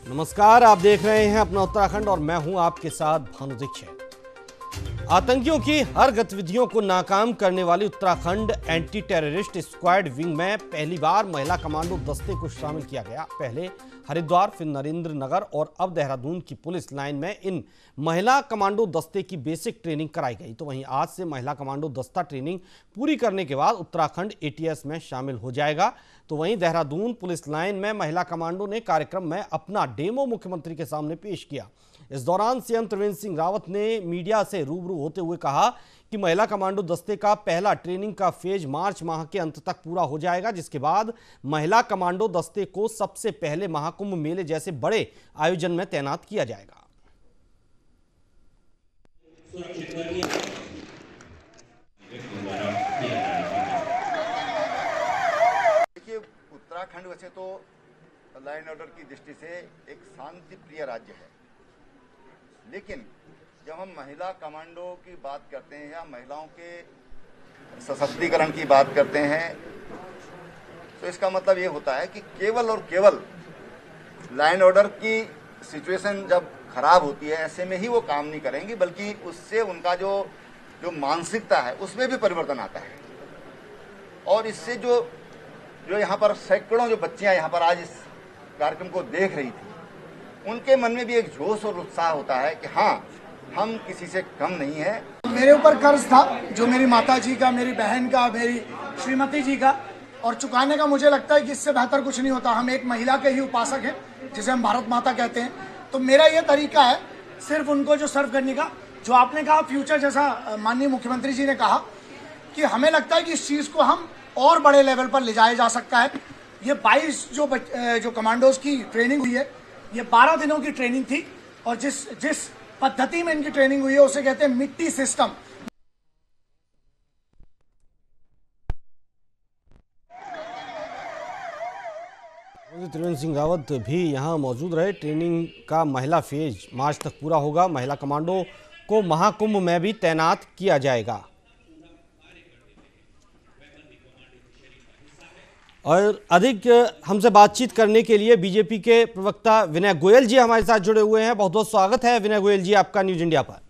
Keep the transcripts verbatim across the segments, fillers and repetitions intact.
नमस्कार, आप देख रहे हैं अपना उत्तराखंड और मैं हूं आपके साथ भानु दीक्षित। आतंकियों की हर गतिविधियों को नाकाम करने वाली Uttarakhand anti terrorist squad wing में पहली बार महिला कमांडो दस्ते को शामिल किया गया। पहले हरिद्वार, फिर नरेंद्र नगर और अब देहरादून की पुलिस लाइन में इन महिला कमांडो दस्ते की बेसिक ट्रेनिंग कराई गई। तो वहीं आज से महिला कमांडो दस्ता ट्रेनिंग पूरी करने के बाद उत्तराखंड एटीएस में शामिल हो जाएगा। तो वहीं देहरादून पुलिस लाइन में महिला कमांडो ने कार्यक्रम में अपना डेमो मुख्यमंत्री के सामने पेश किया। इस दौरान सीएम त्रिवेंद्र सिंह रावत ने मीडिया से रूबरू होते हुए कहा कि महिला कमांडो दस्ते का पहला ट्रेनिंग का फेज मार्च माह के अंत तक पूरा हो जाएगा, जिसके बाद महिला कमांडो दस्ते को सबसे पहले महाकुंभ मेले जैसे बड़े आयोजन में तैनात किया जाएगा। देखिए, उत्तराखंड वैसे तो लॉ एंड ऑर्डर की दृष्टि से एक शांति प्रिय राज्य है, लेकिन जब हम महिला कमांडो की बात करते हैं या महिलाओं के सशक्तिकरण की बात करते हैं तो इसका मतलब ये होता है कि केवल और केवल लॉ एंड ऑर्डर की सिचुएशन जब खराब होती है ऐसे में ही वो काम नहीं करेंगी, बल्कि उससे उनका जो जो मानसिकता है उसमें भी परिवर्तन आता है। और इससे जो जो यहाँ पर सैकड़ों जो बच्चियाँ यहाँ पर आज इस कार्यक्रम को देख रही थी, उनके मन में भी एक जोश और उत्साह होता है कि हाँ, हम किसी से कम नहीं है। मेरे ऊपर कर्ज था जो मेरी माता जी का, मेरी बहन का, मेरी श्रीमती जी का, और चुकाने का मुझे लगता है कि इससे बेहतर कुछ नहीं होता। हम एक महिला के ही उपासक हैं, जिसे हम भारत माता कहते हैं। तो मेरा ये तरीका है सिर्फ उनको जो सर्व करने का। जो आपने कहा फ्यूचर, जैसा माननीय मुख्यमंत्री जी ने कहा कि हमें लगता है कि इस चीज़ को हम और बड़े लेवल पर ले जाया जा सकता है। ये बाईस जो जो कमांडोज की ट्रेनिंग हुई है, ये बारह दिनों की ट्रेनिंग थी, और जिस जिस पद्धति में इनकी ट्रेनिंग हुई है उसे कहते हैं मिट्टी सिस्टम। त्रिवेंद्र सिंह रावत भी यहां मौजूद रहे। ट्रेनिंग का महिला फेज मार्च तक पूरा होगा। महिला कमांडो को महाकुंभ में भी तैनात किया जाएगा। और अधिक हमसे बातचीत करने के लिए बीजेपी के प्रवक्ता विनय गोयल जी हमारे साथ जुड़े हुए हैं। बहुत बहुत स्वागत है विनय गोयल जी आपका न्यूज इंडिया पर।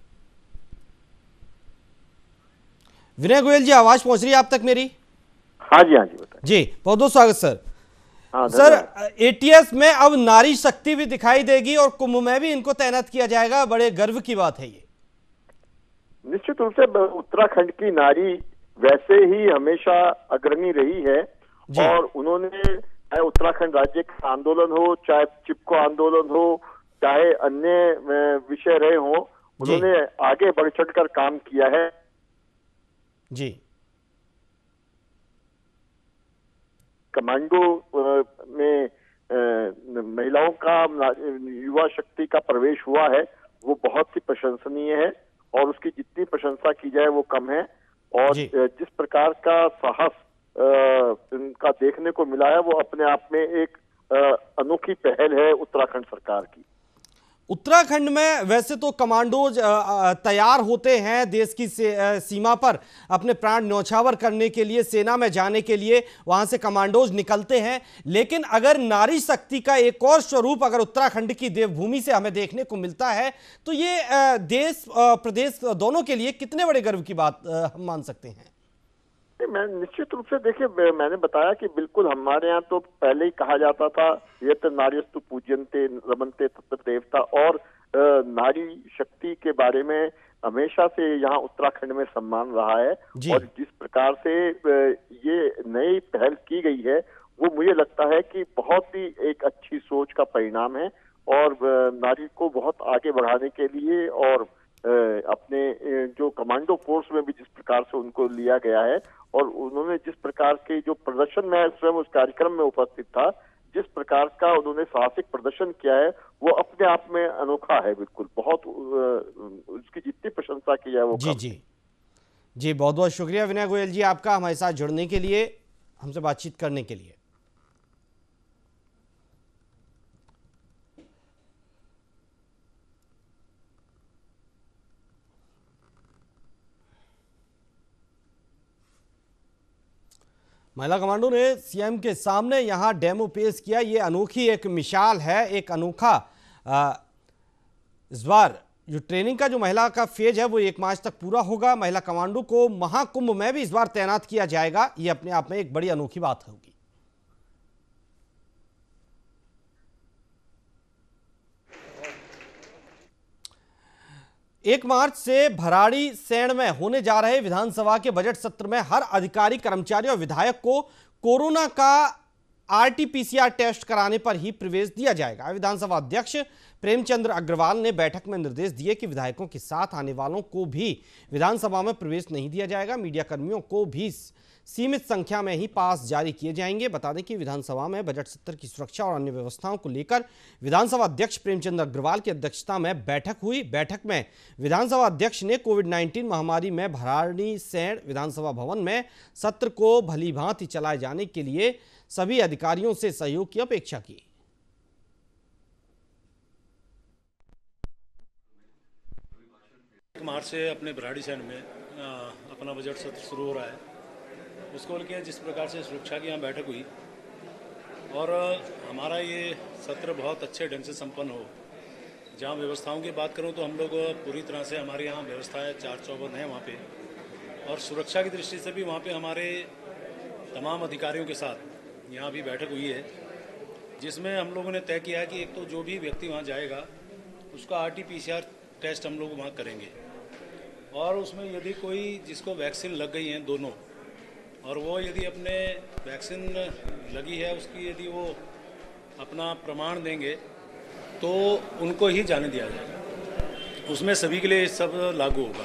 विनय गोयल जी, आवाज पहुंच रही है आप तक मेरी? हाँ जी, हाँ जी, बताइए जी। बहुत बहुत स्वागत सर। हाँ, सर, एटीएस में अब नारी शक्ति भी दिखाई देगी और कुंभ में भी इनको तैनात किया जाएगा। बड़े गर्व की बात है ये। निश्चित रूप से उत्तराखंड की नारी वैसे ही हमेशा अग्रणी रही है, और उन्होंने चाहे उत्तराखंड राज्य का आंदोलन हो, चाहे चिपको आंदोलन हो, चाहे अन्य विषय रहे हो, उन्होंने आगे बढ़ चढ़कर काम किया है जी। कमांडो में महिलाओं का, युवा शक्ति का प्रवेश हुआ है, वो बहुत ही प्रशंसनीय है और उसकी जितनी प्रशंसा की जाए वो कम है। और जिस प्रकार का साहस इनका देखने को मिला है वो अपने आप में एक अनोखी पहल है उत्तराखंड सरकार की। उत्तराखंड में वैसे तो कमांडोज तैयार होते हैं देश की सीमा पर अपने प्राण न्यौछावर करने के लिए, सेना में जाने के लिए वहां से कमांडोज निकलते हैं। लेकिन अगर नारी शक्ति का एक और स्वरूप अगर उत्तराखंड की देवभूमि से हमें देखने को मिलता है तो ये देश प्रदेश दोनों के लिए कितने बड़े गर्व की बात हम मान सकते हैं? मैं निश्चित रूप से, देखिए, मैंने बताया कि बिल्कुल हमारे यहाँ तो पहले ही कहा जाता था ये तो नार्यस्तु पूज्यन्ते रमन्ते तत्र देवता, और नारी शक्ति के बारे में हमेशा से यहाँ उत्तराखंड में सम्मान रहा है। और जिस प्रकार से ये नई पहल की गई है वो मुझे लगता है कि बहुत ही एक अच्छी सोच का परिणाम है, और नारी को बहुत आगे बढ़ाने के लिए और अपने जो कमांडो फोर्स में भी जिस प्रकार से उनको लिया गया है, और उन्होंने जिस प्रकार के जो प्रदर्शन में स्वयं उस कार्यक्रम में उपस्थित था, जिस प्रकार का उन्होंने साहसिक प्रदर्शन किया है वो अपने आप में अनोखा है। बिल्कुल, बहुत उसकी जितनी प्रशंसा की जाए वो जी जी जी। बहुत बहुत शुक्रिया विनय गोयल जी आपका हमारे साथ जुड़ने के लिए, हमसे बातचीत करने के लिए। महिला कमांडो ने सीएम के सामने यहां डेमो पेश किया। ये अनोखी एक मिसाल है, एक अनोखा आ, इस बार जो ट्रेनिंग का जो महिला का फेज है वो एक मार्च तक पूरा होगा। महिला कमांडो को महाकुंभ में भी इस बार तैनात किया जाएगा। ये अपने आप में एक बड़ी अनोखी बात होगी। एक मार्च से भराड़ी सैण में होने जा रहे विधानसभा के बजट सत्र में हर अधिकारी, कर्मचारी और विधायक को कोरोना का आरटीपीसीआर टेस्ट कराने पर ही प्रवेश दिया जाएगा। विधानसभा अध्यक्ष प्रेमचंद अग्रवाल ने बैठक में निर्देश दिए कि विधायकों के साथ आने वालों को भी विधानसभा में प्रवेश नहीं दिया जाएगा। मीडिया कर्मियों को भी सीमित संख्या में ही पास जारी किए जाएंगे। बता दें कि विधानसभा में बजट सत्र की सुरक्षा और अन्य व्यवस्थाओं को लेकर विधानसभा अध्यक्ष प्रेमचंद अग्रवाल की अध्यक्षता में बैठक हुई। बैठक में विधानसभा अध्यक्ष ने कोविड नाइन्टीन महामारी में भराड़ी सैण विधानसभा भवन में सत्र को भली भांति चलाए जाने के लिए सभी अधिकारियों से सहयोग की अपेक्षा की। मार्च से अपने भराड़ी सैण में आ, अपना बजट सत्र शुरू हो रहा है। उसको लेकर जिस प्रकार से सुरक्षा की यहाँ बैठक हुई और हमारा ये सत्र बहुत अच्छे ढंग से संपन्न हो। जहाँ व्यवस्थाओं की बात करूँ तो हम लोग पूरी तरह से हमारे यहाँ व्यवस्थाएं चार चौबंद है वहाँ पे, और सुरक्षा की दृष्टि से भी वहाँ पे हमारे तमाम अधिकारियों के साथ यहाँ भी बैठक हुई है, जिसमें हम लोगों ने तय किया है कि एक तो जो भी व्यक्ति वहाँ जाएगा उसका R T P C R test हम लोग वहाँ करेंगे, और उसमें यदि कोई जिसको वैक्सीन लग गई हैं दोनों, और वो यदि अपने वैक्सीन लगी है उसकी यदि वो अपना प्रमाण देंगे तो उनको ही जाने दिया जाएगा। उसमें सभी के लिए सब लागू होगा।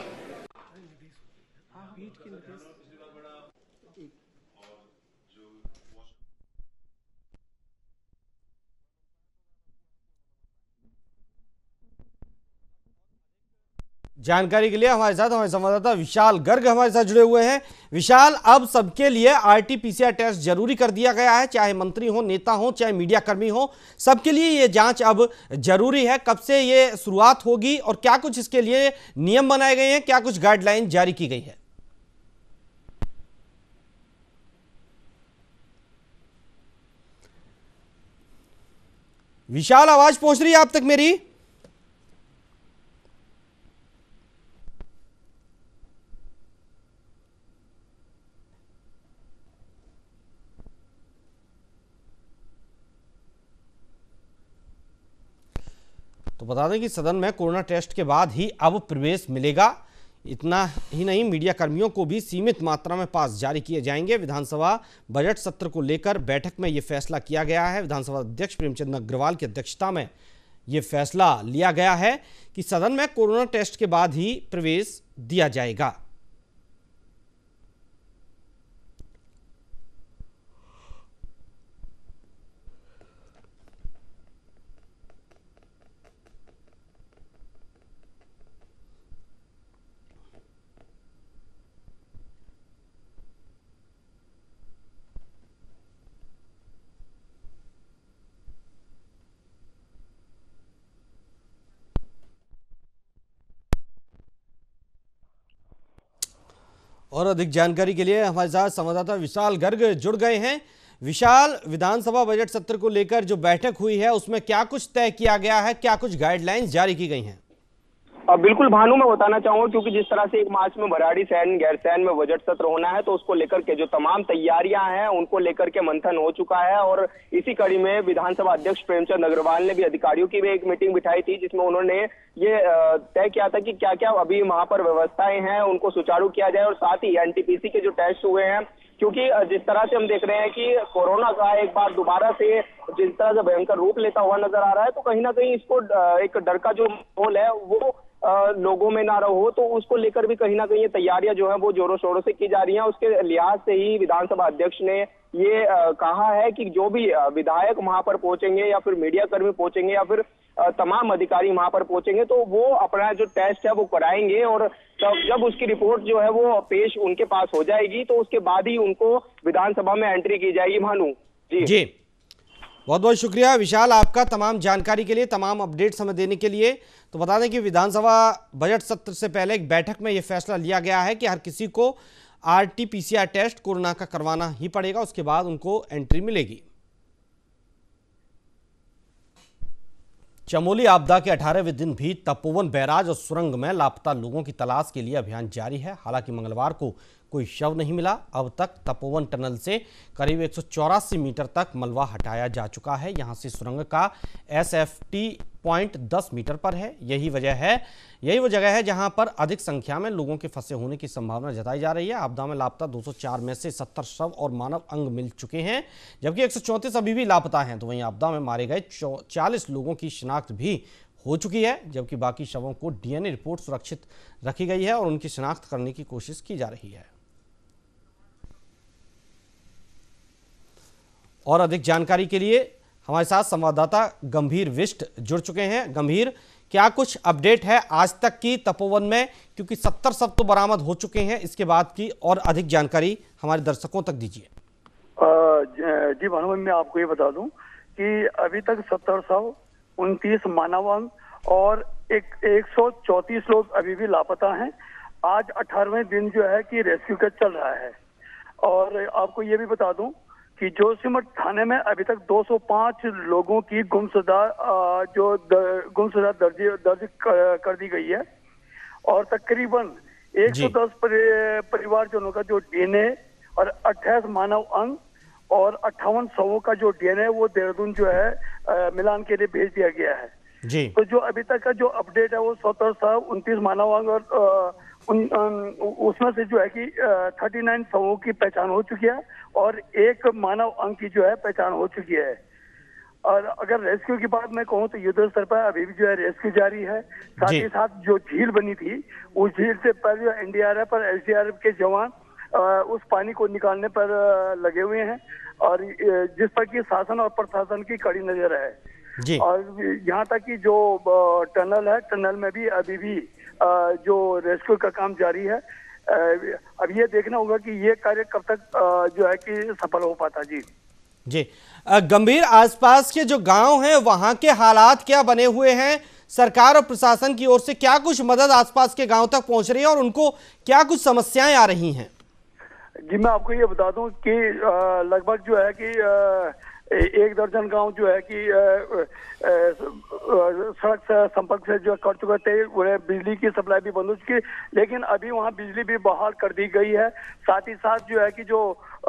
जानकारी के लिए हमारे साथ हमारे संवाददाता विशाल गर्ग हमारे साथ जुड़े हुए हैं। विशाल, अब सबके लिए आरटीपीसीआर टेस्ट जरूरी कर दिया गया है, चाहे मंत्री हो, नेता हो, चाहे मीडिया कर्मी हो, सबके लिए ये जांच अब जरूरी है। कब से ये शुरुआत होगी और क्या कुछ इसके लिए नियम बनाए गए हैं, क्या कुछ गाइडलाइन जारी की गई है? विशाल, आवाज पहुंच रही है आप तक मेरी? तो बता दें कि सदन में कोरोना टेस्ट के बाद ही अब प्रवेश मिलेगा। इतना ही नहीं, मीडिया कर्मियों को भी सीमित मात्रा में पास जारी किए जाएंगे। विधानसभा बजट सत्र को लेकर बैठक में यह फैसला किया गया है। विधानसभा अध्यक्ष प्रेमचंद अग्रवाल की अध्यक्षता में यह फैसला लिया गया है कि सदन में कोरोना टेस्ट के बाद ही प्रवेश दिया जाएगा। और अधिक जानकारी के लिए हमारे साथ संवाददाता विशाल गर्ग जुड़ गए हैं। विशाल, विधानसभा बजट सत्र को लेकर जो बैठक हुई है उसमें क्या कुछ तय किया गया है, क्या कुछ गाइडलाइंस जारी की गई हैं? बिल्कुल भानु, मैं बताना चाहूंगा क्योंकि जिस तरह से एक मार्च में भराड़ी सैन गैरसैन में बजट सत्र होना है तो उसको लेकर के जो तमाम तैयारियां हैं उनको लेकर के मंथन हो चुका है, और इसी कड़ी में विधानसभा अध्यक्ष प्रेमचंद अग्रवाल ने भी अधिकारियों की भी एक मीटिंग बिठाई थी, जिसमें उन्होंने ये तय किया था कि क्या क्या अभी वहां पर व्यवस्थाएं हैं उनको सुचारू किया जाए, और साथ ही एनटीपीसी के जो टेस्ट हुए हैं, क्योंकि जिस तरह से हम देख रहे हैं कि कोरोना का एक बार दोबारा से जिस तरह से भयंकर रूप लेता हुआ नजर आ रहा है, तो कहीं ना कहीं इसको एक डर का जो माहौल है वो लोगों में ना रहो, तो उसको लेकर भी कहीं ना कहीं ये तैयारियां जो है वो जोरों शोरों से की जा रही हैं। उसके लिहाज से ही विधानसभा अध्यक्ष ने ये कहा है कि जो भी विधायक वहां पर पहुंचेंगे या फिर मीडिया कर्मी पहुंचेंगे या फिर तमाम अधिकारी वहां पर पहुंचेंगे तो वो अपना जो टेस्ट है वो कराएंगे, और तब जब उसकी रिपोर्ट जो है वो पेश उनके पास हो जाएगी तो उसके बाद ही उनको विधानसभा में एंट्री की जाएगी। भानु जी जी बहुत बहुत शुक्रिया विशाल आपका तमाम जानकारी के लिए, तमाम अपडेट्स हमें देने के लिए। तो बता दें कि विधानसभा बजट सत्र से पहले एक बैठक में यह फैसला लिया गया है कि हर किसी को आरटी-पीसीआर टेस्ट कोरोना का करवाना ही पड़ेगा, उसके बाद उनको एंट्री मिलेगी। चमोली आपदा के अठारहवें दिन भी तपोवन बैराज और सुरंग में लापता लोगों की तलाश के लिए अभियान जारी है। हालांकि मंगलवार को कोई शव नहीं मिला। अब तक तपोवन टनल से करीब एक सौ चौरासी मीटर तक मलबा हटाया जा चुका है। यहां से सुरंग का एसएफटी पॉइंट दस मीटर पर है। यही वजह है यही वो जगह है जहां पर अधिक संख्या में लोगों के फंसे होने की संभावना जताई जा रही है। आपदा में लापता दो सौ चार में से सत्तर शव और मानव अंग मिल चुके हैं, जबकि एक सौ चौंतीस अभी भी लापता हैं। तो वहीं आपदा में मारे गए चालीस लोगों की शिनाख्त भी हो चुकी है, जबकि बाकी शवों को डीएनए रिपोर्ट सुरक्षित रखी गई है और उनकी शिनाख्त करने की कोशिश की जा रही है। और अधिक जानकारी के लिए हमारे साथ संवाददाता गंभीर विष्ट जुड़ चुके हैं। गंभीर, क्या कुछ अपडेट है आज तक की तपोवन में, क्योंकि सत्तर शव तो बरामद हो चुके हैं, इसके बाद की और अधिक जानकारी हमारे दर्शकों तक दीजिए। जी भानु, मैं आपको ये बता दूं कि अभी तक सत्तर शव, उनतीस मानव अंग और एक एक सौ चौंतीस लोग अभी भी लापता हैं। आज अठारहवें दिन जो है कि रेस्क्यू का चल रहा है। और आपको ये भी बता दूं कि जोशीमठ थाने में अभी तक दो सौ पाँच लोगों की गुमशुदा जो गुमशुदा दर्ज दर्ज कर दी गई है और तकरीबन एक सौ दस परिवारजनों का जो डीएनए और अट्ठाईस मानव अंग और अट्ठावन शवों का जो डीएनए वो देहरादून जो है आ, मिलान के लिए भेज दिया गया है जी। तो जो अभी तक का जो अपडेट है वो सत्तर शव, उनतीस मानव अंग और आ, उन, उसमें से जो है कि थर्टी नाइन शवों की पहचान हो चुकी है और एक मानव अंग की जो है पहचान हो चुकी है। और अगर रेस्क्यू की बात मैं कहूँ तो युद्ध स्तर पर अभी भी जो है रेस्क्यू जारी है। साथ ही साथ जो झील बनी थी उस झील से पर जो एनडीआरएफ और एसडीआरएफ के जवान उस पानी को निकालने पर लगे हुए हैं और जिस पर कि शासन और प्रशासन की कड़ी नजर है जी। और यहाँ तक कि जो टनल है, टनल में भी अभी भी जो रेस्क्यू का काम जारी है। अब ये देखना होगा कि ये कार्य कब तक जो है कि सफल हो पाता। जी जी गंभीर, आसपास के जो गांव हैं वहां के हालात क्या बने हुए हैं? सरकार और प्रशासन की ओर से क्या कुछ मदद आसपास के गांव तक पहुंच रही है और उनको क्या कुछ समस्याएं आ रही हैं? जी मैं आपको ये बता दूं कि लगभग जो है कि एक दर्जन गांव जो है कि सड़क से संपर्क से जो कर चुके थे, उन्हें बिजली की सप्लाई भी बंद हो चुकी है, लेकिन अभी वहां बिजली भी बहाल कर दी गई है। साथ ही साथ जो है कि जो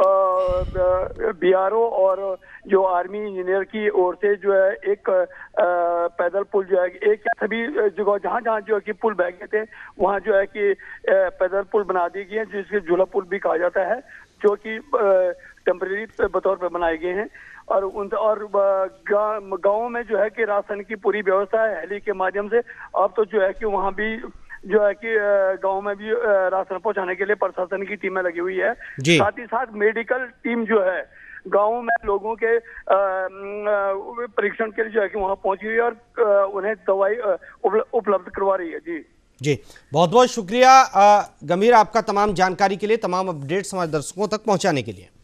बीआरओ और जो आर्मी इंजीनियर की ओर से जो है एक पैदल पुल जो है एक सभी जगह जहां जहां जो है कि पुल बह गए थे वहां जो है कि पैदल पुल बना दी गई है, जिसके झूला पुल भी कहा जाता है, जो कि टेम्परेरी बतौर पर बनाए गए हैं। और उन और गाँव में जो है कि राशन की पूरी व्यवस्था है हेली के माध्यम से। अब तो जो है कि वहाँ भी जो है कि गांव में भी राशन पहुंचाने के लिए प्रशासन की टीमें लगी हुई है। साथ ही साथ मेडिकल टीम जो है गांव में लोगों के परीक्षण के लिए जो है कि वहाँ पहुंची हुई है और उन्हें दवाई उपलब्ध करवा रही है। जी जी बहुत बहुत शुक्रिया गंभीर, आपका तमाम जानकारी के लिए, तमाम अपडेट्स हमारे दर्शकों तक पहुंचाने के लिए।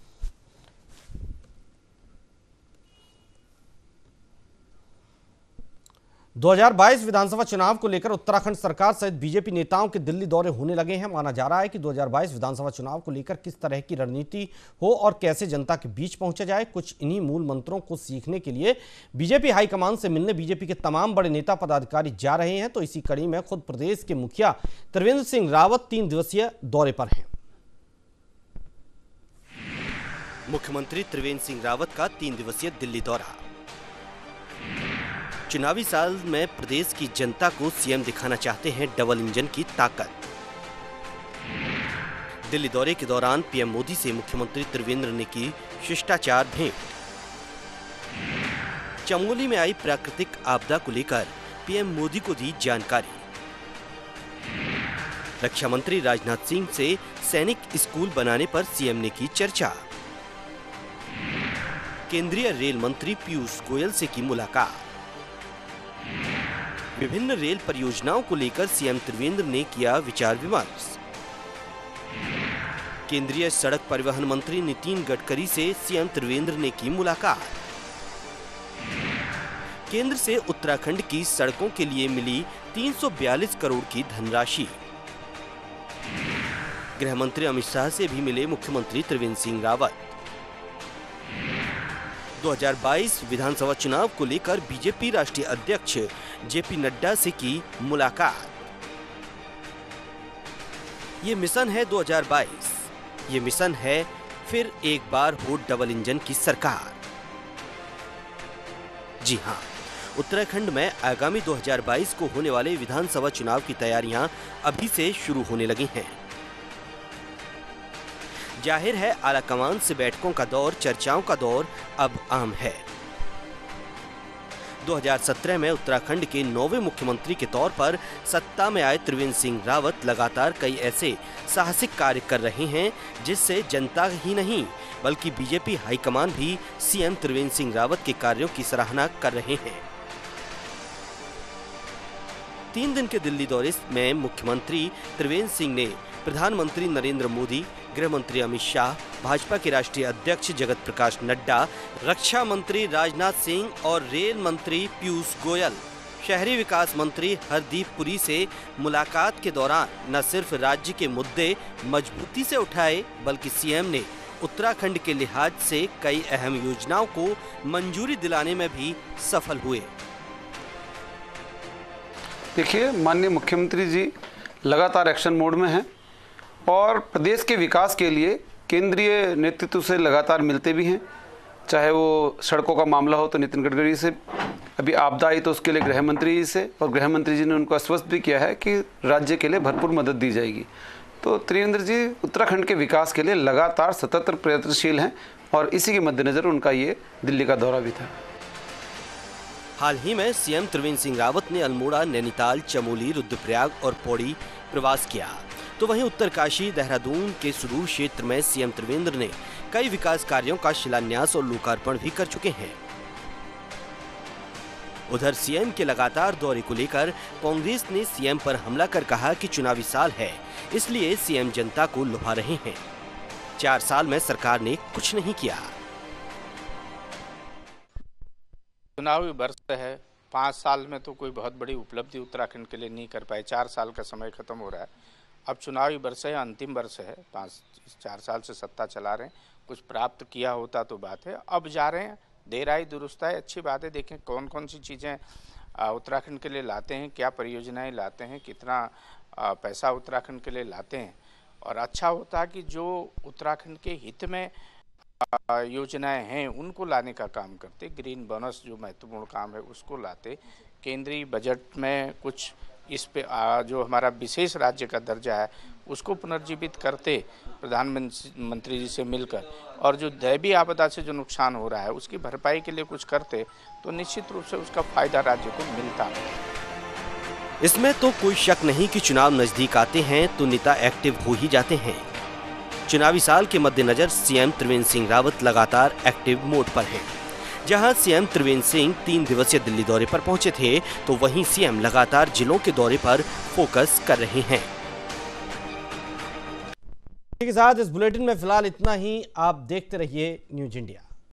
दो हज़ार बाईस विधानसभा चुनाव को लेकर उत्तराखंड सरकार सहित बीजेपी नेताओं के दिल्ली दौरे होने लगे हैं। माना जा रहा है कि दो हज़ार बाईस विधानसभा चुनाव को लेकर किस तरह की रणनीति हो और कैसे जनता के बीच पहुंचा जाए। कुछ इन्हीं मूल मंत्रों को सीखने के लिए बीजेपी हाईकमान से मिलने बीजेपी के तमाम बड़े नेता पदाधिकारी जा रहे हैं। तो इसी कड़ी में खुद प्रदेश के मुखिया त्रिवेंद्र सिंह रावत तीन दिवसीय दौरे पर हैं। मुख्यमंत्री त्रिवेंद्र सिंह रावत का तीन दिवसीय दिल्ली दौरा। चुनावी साल में प्रदेश की जनता को सीएम दिखाना चाहते हैं डबल इंजन की ताकत। दिल्ली दौरे के दौरान पीएम मोदी से मुख्यमंत्री त्रिवेंद्र ने की शिष्टाचार भेंट। चमोली में आई प्राकृतिक आपदा को लेकर पीएम मोदी को दी जानकारी। रक्षा मंत्री राजनाथ सिंह से सैनिक स्कूल बनाने पर सीएम ने की चर्चा। केंद्रीय रेल मंत्री पीयूष गोयल से की मुलाकात। विभिन्न रेल परियोजनाओं को लेकर सीएम त्रिवेंद्र ने किया विचार विमर्श। केंद्रीय सड़क परिवहन मंत्री नितिन गडकरी से सीएम त्रिवेंद्र ने की मुलाकात। केंद्र से उत्तराखंड की सड़कों के लिए मिली तीन सौ बयालीस करोड़ की धनराशि। गृह मंत्री अमित शाह से भी मिले मुख्यमंत्री त्रिवेंद्र सिंह रावत। दो हज़ार बाईस विधानसभा चुनाव को लेकर बीजेपी राष्ट्रीय अध्यक्ष जेपी नड्डा से की मुलाकात। ये मिशन है दो हज़ार बाईस, ये मिशन है फिर एक बार हो डबल इंजन की सरकार। जी हां, उत्तराखंड में आगामी दो हज़ार बाईस को होने वाले विधानसभा चुनाव की तैयारियां अभी से शुरू होने लगी हैं। जाहिर है आलाकमान से बैठकों का दौर, चर्चाओं का दौर अब आम है। दो हज़ार सत्रह में उत्तराखंड के नौवें मुख्यमंत्री के तौर पर सत्ता में आए त्रिवेंद्र सिंह रावत लगातार कई ऐसे साहसिक कार्य कर रहे हैं जिससे जनता ही नहीं बल्कि बीजेपी हाईकमान भी सीएम त्रिवेंद्र सिंह रावत के कार्यों की सराहना कर रहे हैं। तीन दिन के दिल्ली दौरे में मुख्यमंत्री त्रिवेंद्र सिंह ने प्रधानमंत्री नरेंद्र मोदी, गृह मंत्री अमित शाह, भाजपा के राष्ट्रीय अध्यक्ष जगत प्रकाश नड्डा, रक्षा मंत्री राजनाथ सिंह और रेल मंत्री पीयूष गोयल, शहरी विकास मंत्री हरदीप पुरी से मुलाकात के दौरान न सिर्फ राज्य के मुद्दे मजबूती से उठाए बल्कि सीएम ने उत्तराखंड के लिहाज से कई अहम योजनाओं को मंजूरी दिलाने में भी सफल हुए। देखिए, माननीय मुख्यमंत्री जी लगातार एक्शन मोड में हैं और प्रदेश के विकास के लिए केंद्रीय नेतृत्व से लगातार मिलते भी हैं। चाहे वो सड़कों का मामला हो तो नितिन गडकरी से, अभी आपदा आई तो उसके लिए गृह मंत्री जी से, और गृह मंत्री जी ने उनको आश्वस्त भी किया है कि राज्य के लिए भरपूर मदद दी जाएगी। तो त्रिवेंद्र जी उत्तराखंड के विकास के लिए लगातार सतत प्रयत्नशील हैं और इसी के मद्देनजर उनका ये दिल्ली का दौरा भी था। हाल ही में सीएम त्रिवेंद्र सिंह रावत ने अल्मोड़ा, नैनीताल, चमोली, रुद्रप्रयाग और पौड़ी प्रवास किया, तो वहीं उत्तरकाशी, देहरादून के सुदूर क्षेत्र में सीएम त्रिवेंद्र ने कई विकास कार्यों का शिलान्यास और लोकार्पण भी कर चुके हैं। उधर सीएम के लगातार दौरे को लेकर कांग्रेस ने सीएम पर हमला कर कहा कि चुनावी साल है, इसलिए सीएम जनता को लुभा रहे हैं। चार साल में सरकार ने कुछ नहीं किया। चुनावी वर्ष है, पाँच साल में तो कोई बहुत बड़ी उपलब्धि उत्तराखंड के लिए नहीं कर पाए। चार साल का समय खत्म हो रहा है, अब चुनावी वर्ष है, अंतिम वर्ष है। पाँच चार साल से सत्ता चला रहे हैं, कुछ प्राप्त किया होता तो बात है। अब जा रहे हैं, देर आई दुरुस्त है, अच्छी बात है। देखें कौन कौन सी चीज़ें उत्तराखंड के लिए लाते हैं, क्या परियोजनाएं लाते हैं, कितना पैसा उत्तराखंड के लिए लाते हैं। और अच्छा होता है कि जो उत्तराखंड के हित में योजनाएं हैं उनको लाने का काम करते। ग्रीन बोनस जो महत्वपूर्ण काम है उसको लाते। केंद्रीय बजट में कुछ इस पे जो हमारा विशेष राज्य का दर्जा है उसको पुनर्जीवित करते प्रधानमंत्री जी से मिलकर, और जो दैवीय आपदा से जो नुकसान हो रहा है उसकी भरपाई के लिए कुछ करते तो निश्चित रूप से उसका फायदा राज्य को मिलता। इसमें तो कोई शक नहीं कि चुनाव नजदीक आते हैं तो नेता एक्टिव हो ही जाते हैं। चुनावी साल के मद्देनजर सीएम त्रिवेंद्र सिंह रावत लगातार एक्टिव मोड पर हैं। जहां सीएम त्रिवेंद्र सिंह तीन दिवसीय दिल्ली दौरे पर पहुंचे थे, तो वहीं सीएम लगातार जिलों के दौरे पर फोकस कर रहे हैं। के साथ इस बुलेटिन में फिलहाल इतना ही। आप देखते रहिए न्यूज इंडिया।